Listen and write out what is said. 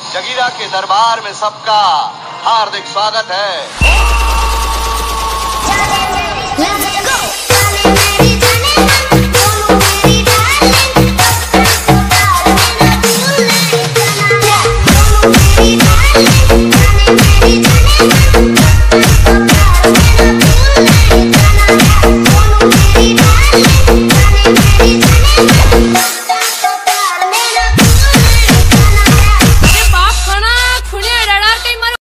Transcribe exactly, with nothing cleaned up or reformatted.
जगीरा के दरबार में सबका हार्दिक स्वागत है।